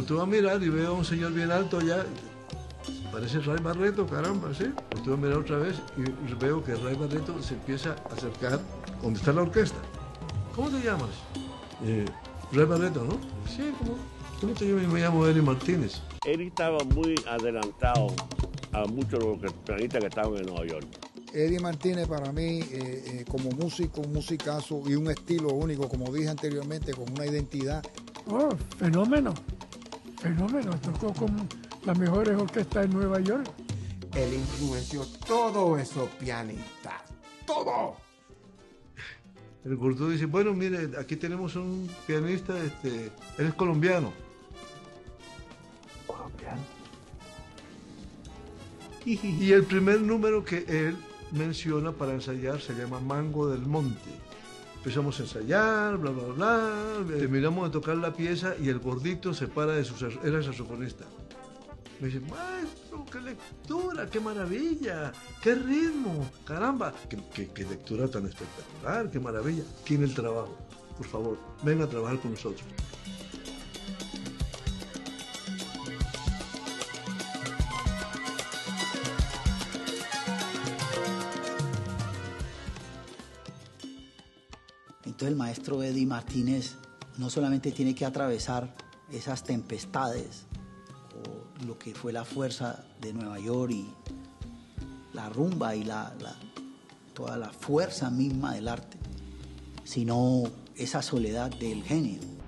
Usted va a mirar y ve a un señor bien alto allá, parece Ray Barreto, caramba, ¿sí? Usted va a mirar otra vez y veo que Ray Barreto se empieza a acercar donde está la orquesta. ¿Cómo te llamas? Ray Barreto, ¿no? Sí, ¿cómo te llamas? Me llamo Eddie Martínez. Eddie estaba muy adelantado a muchos de los pianistas que estaban en Nueva York. Eddie Martínez para mí, como músico, un musicazo y un estilo único, como dije anteriormente, con una identidad. Oh, fenómeno. Tocó con las mejores orquestas en Nueva York. Él influenció todos esos pianistas. ¡Todo! El Gurdú dice, bueno, mire, aquí tenemos un pianista, él es colombiano. ¿Colombiano? Y el primer número que él menciona para ensayar se llama Mango del Monte. Empezamos a ensayar, bla, bla, bla, terminamos de tocar la pieza y el gordito se para de era el saxofonista. Me dice, maestro, qué lectura, qué maravilla, qué ritmo, caramba, qué lectura tan espectacular, qué maravilla. Tiene el trabajo, por favor, venga a trabajar con nosotros. Entonces el maestro Eddie Martínez no solamente tiene que atravesar esas tempestades, o lo que fue la fuerza de Nueva York y la rumba y toda la fuerza misma del arte, sino esa soledad del genio.